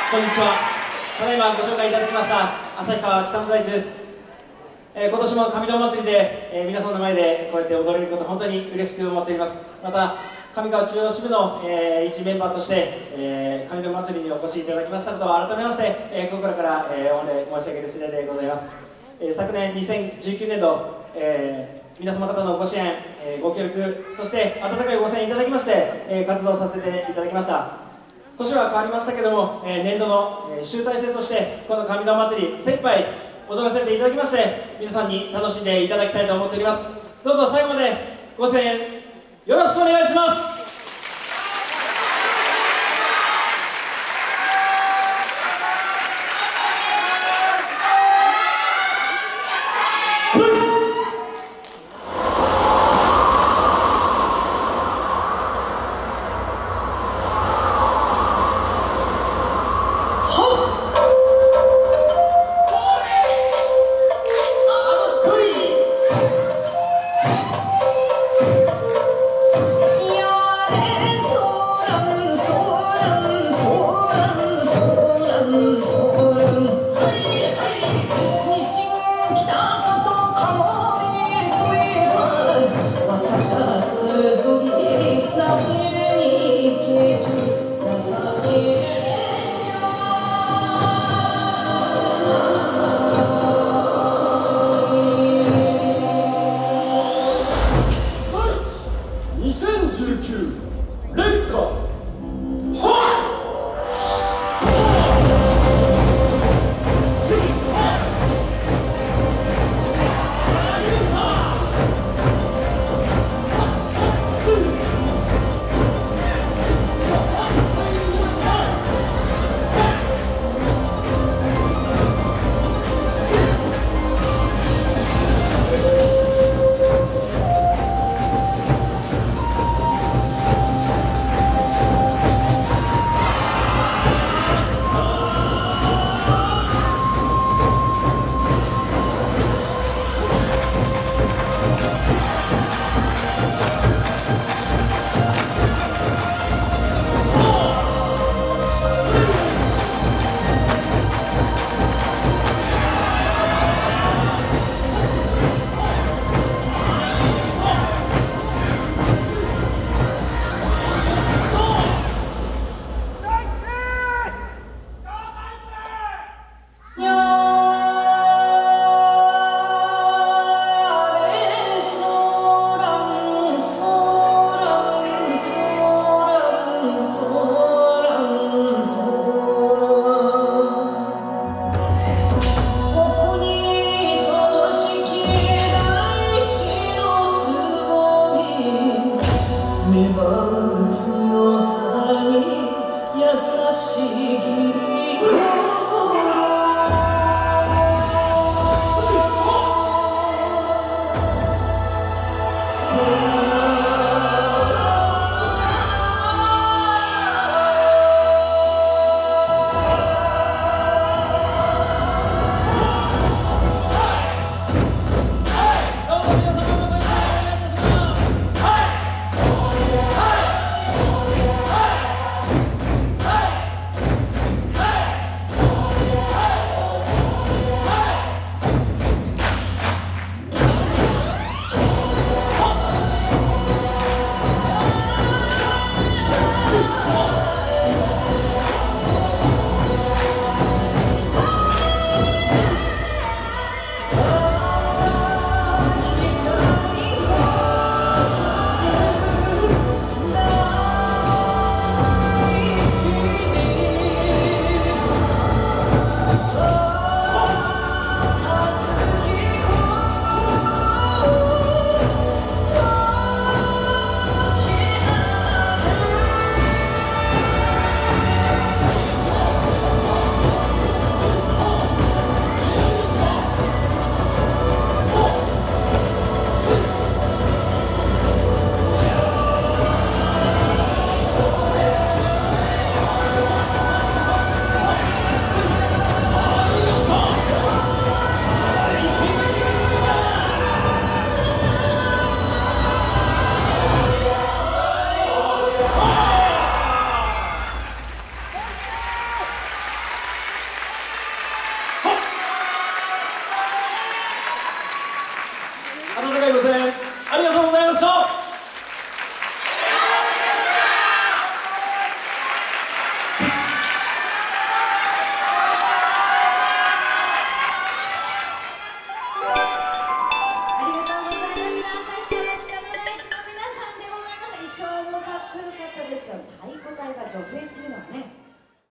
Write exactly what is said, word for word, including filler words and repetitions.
こんにちは。ただいまご紹介いただきました旭川北の大地です。えー、今年も神田祭りで、えー、皆さんの前でこうやって踊れること本当に嬉しく思っております。また上川中央支部の、えー、一メンバーとして、えー、神田祭りにお越しいただきましたことを改めまして、えー、心から、えー、御礼申し上げる次第でございます。えー、昨年にせんじゅうきゅうねんど、えー、皆様方のご支援、えー、ご協力、そして温かいご声援いただきまして、えー、活動させていただきました。年は変わりましたけども、えー、年度の、えー、集大成としてこの神田祭り精一杯踊らせていただきまして、皆さんに楽しんでいただきたいと思っております。どうぞ最後までご声援よろしくお願いします。